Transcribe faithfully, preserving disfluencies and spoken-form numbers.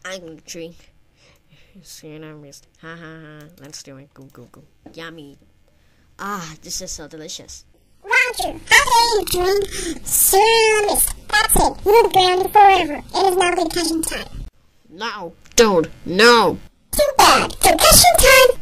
I'm gonna drink. Sienna mist. Ha ha ha. Let's do it. Go go go. Yummy. Ah, this is so delicious. Roger, how dare you drink Ceramics? That's it, you're grounded forever. It is now concussion time. No, dude, no. Too bad. Concussion time